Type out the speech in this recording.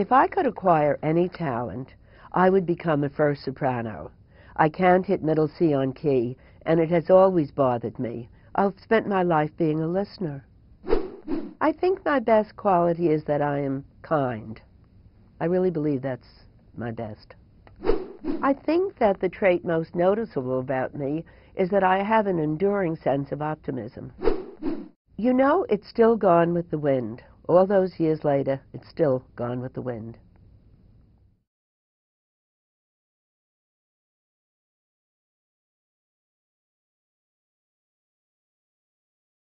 If I could acquire any talent, I would become a first soprano. I can't hit middle C on key, and it has always bothered me. I've spent my life being a listener. I think my best quality is that I am kind. I really believe that's my best. I think that the trait most noticeable about me is that I have an enduring sense of optimism. You know, it's still Gone with the Wind. All those years later, it's still Gone with the Wind.